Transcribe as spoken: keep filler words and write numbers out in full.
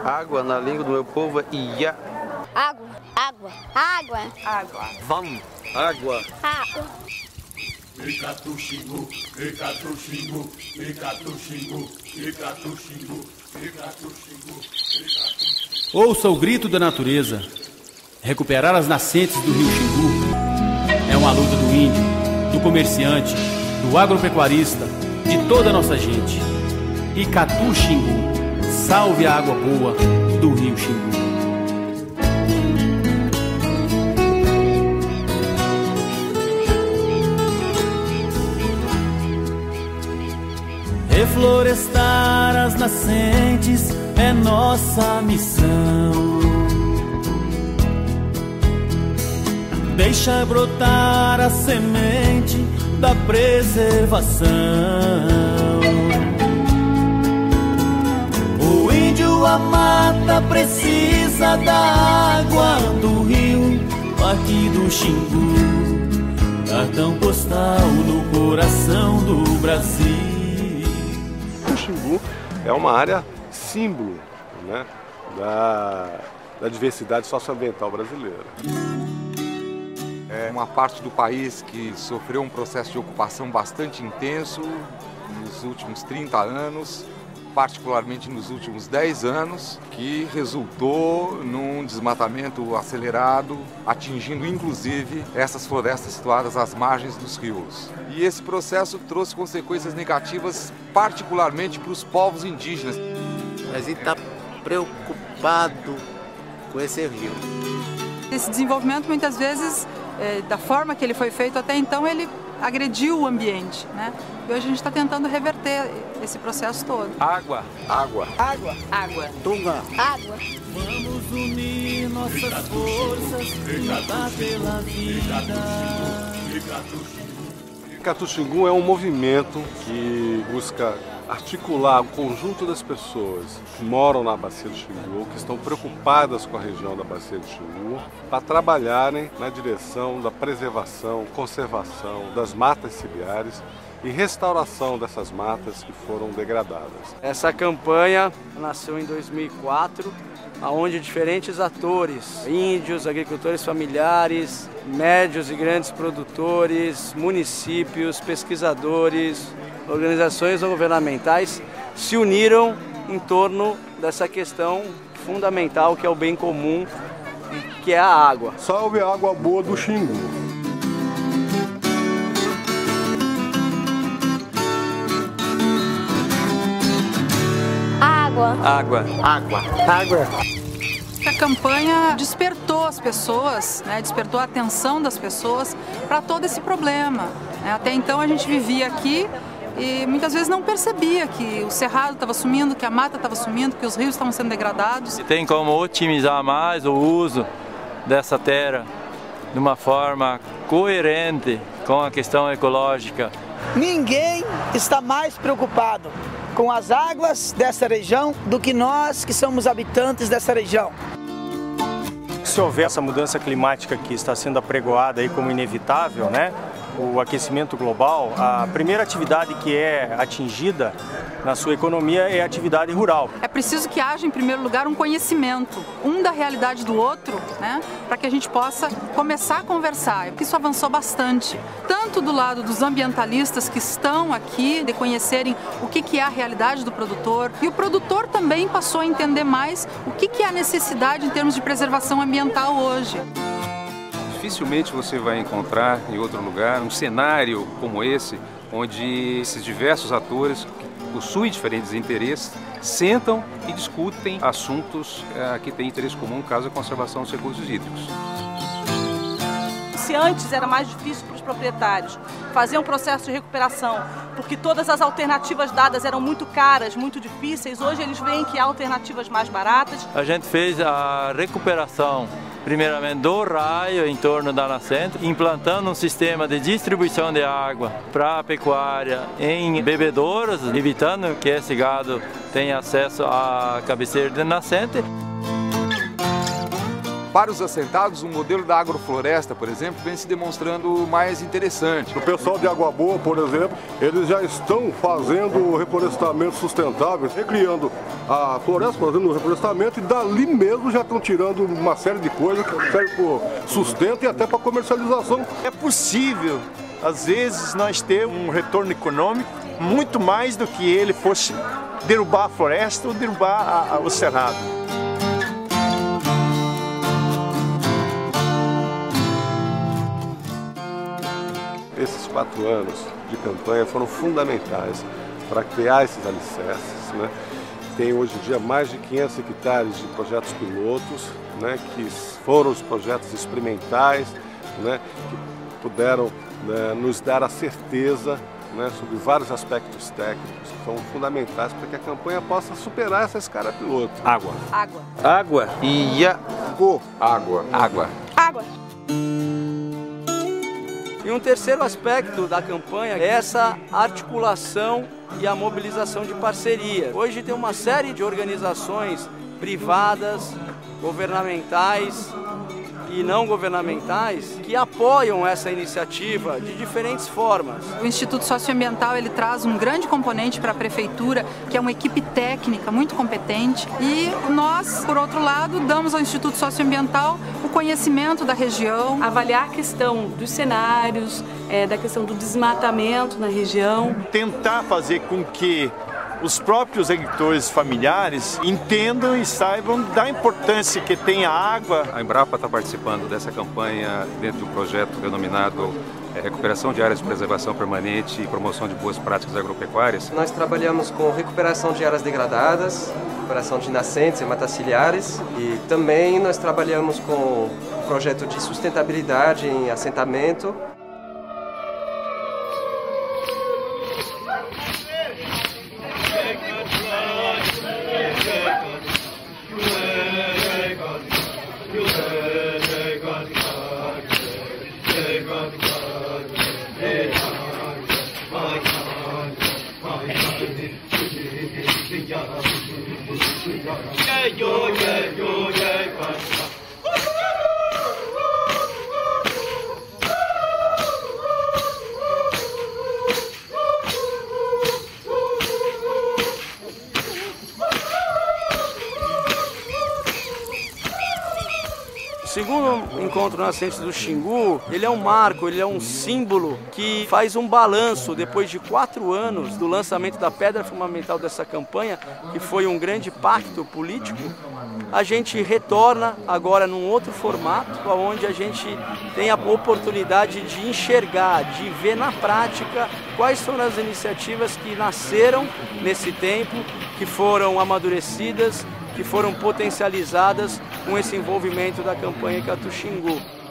Água, na língua do meu povo, é ia. Água, água, água, Água. Van. Água. água. Icatu xingu, icatu xingu, icatu xingu, icatu xingu, icatu xingu, icatu. Ouça o grito da natureza. Recuperar as nascentes do rio Xingu é uma luta do índio, do comerciante, do agropecuarista, de toda a nossa gente. Icatu Xingu, salve a água boa do rio Xingu. Reflorestar as nascentes é nossa missão. Deixa brotar a semente da preservação. O índio, a mata, precisa da água do rio, aqui do Xingu, cartão postal no coração do Brasil. O Xingu é uma área símbolo, né, da, da diversidade socioambiental brasileira. É uma parte do país que sofreu um processo de ocupação bastante intenso nos últimos trinta anos, particularmente nos últimos dez anos, que resultou num desmatamento acelerado, atingindo inclusive essas florestas situadas às margens dos rios. E esse processo trouxe consequências negativas, particularmente para os povos indígenas. A gente está preocupado com esse rio. Esse desenvolvimento, muitas vezes, é, da forma que ele foi feito até então, ele agrediu o ambiente, né? E hoje a gente está tentando reverter esse processo todo. Água. Água. Água. Água. Tunga. Água. Vamos unir nossas forças e lutar pela vida. Icatu Xingu é um movimento que busca articular o conjunto das pessoas que moram na Bacia do Xingu, que estão preocupadas com a região da Bacia do Xingu, para trabalharem na direção da preservação, conservação das matas ciliares e restauração dessas matas que foram degradadas. Essa campanha nasceu em dois mil e quatro, onde diferentes atores, índios, agricultores familiares, médios e grandes produtores, municípios, pesquisadores, organizações não governamentais se uniram em torno dessa questão fundamental que é o bem comum, que é a água. Salve a água boa do Xingu. Água. Água. Água. Água. A campanha despertou as pessoas, né, despertou a atenção das pessoas para todo esse problema. Até então a gente vivia aqui e muitas vezes não percebia que o cerrado estava sumindo, que a mata estava sumindo, que os rios estavam sendo degradados. Tem como otimizar mais o uso dessa terra de uma forma coerente com a questão ecológica. Ninguém está mais preocupado com as águas dessa região do que nós que somos habitantes dessa região. Se houver essa mudança climática que está sendo apregoada aí como inevitável, né? O aquecimento global, a primeira atividade que é atingida na sua economia é a atividade rural. É preciso que haja, em primeiro lugar, um conhecimento, um da realidade do outro, né, para que a gente possa começar a conversar. Isso avançou bastante, tanto do lado dos ambientalistas que estão aqui, de conhecerem o que que é a realidade do produtor, e o produtor também passou a entender mais o que que é a necessidade em termos de preservação ambiental hoje. Dificilmente você vai encontrar em outro lugar um cenário como esse, onde esses diversos atores que possuem diferentes interesses sentam e discutem assuntos eh, que têm interesse comum, no caso a conservação dos recursos hídricos. Se antes era mais difícil para os proprietários fazer um processo de recuperação, porque todas as alternativas dadas eram muito caras, muito difíceis, hoje eles veem que há alternativas mais baratas. A gente fez a recuperação, primeiramente do raio em torno da nascente, implantando um sistema de distribuição de água para a pecuária em bebedouros, evitando que esse gado tenha acesso à cabeceira de nascente. Para os assentados, o modelo da agrofloresta, por exemplo, vem se demonstrando mais interessante. O pessoal de Água Boa, por exemplo, eles já estão fazendo reflorestamento sustentável, recriando a floresta, fazendo o reflorestamento, e dali mesmo já estão tirando uma série de coisas que servem para sustento e até para comercialização. É possível, às vezes, nós ter um retorno econômico muito mais do que ele fosse derrubar a floresta ou derrubar a, a, o cerrado. Esses quatro anos de campanha foram fundamentais para criar esses alicerces, né? Tem hoje em dia mais de quinhentos hectares de projetos pilotos, né, que foram os projetos experimentais, né, que puderam, né, nos dar a certeza, né, sobre vários aspectos técnicos que são fundamentais para que a campanha possa superar essa escala piloto. Água. Água. Água. Iago. Água. Água. Água. E um terceiro aspecto da campanha é essa articulação e a mobilização de parcerias. Hoje tem uma série de organizações privadas, governamentais e não governamentais que apoiam essa iniciativa de diferentes formas. O Instituto Socioambiental ele traz um grande componente para a prefeitura, que é uma equipe técnica muito competente, e nós, por outro lado, damos ao Instituto Socioambiental o conhecimento da região. Avaliar a questão dos cenários, é, da questão do desmatamento na região. Tentar fazer com que os próprios agricultores familiares entendam e saibam da importância que tem a água. A Embrapa está participando dessa campanha dentro de um projeto denominado é, Recuperação de Áreas de Preservação Permanente e Promoção de Boas Práticas Agropecuárias. Nós trabalhamos com recuperação de áreas degradadas, recuperação de nascentes e matas ciliares, e também nós trabalhamos com o projeto de sustentabilidade em assentamento. O segundo encontro Nascentes do Xingu, ele é um marco, ele é um símbolo que faz um balanço depois de quatro anos do lançamento da pedra fundamental dessa campanha, que foi um grande pacto político. A gente retorna agora num outro formato, onde a gente tem a oportunidade de enxergar, de ver na prática quais foram as iniciativas que nasceram nesse tempo, que foram amadurecidas, que foram potencializadas com esse envolvimento da campanha Icatu Xingu.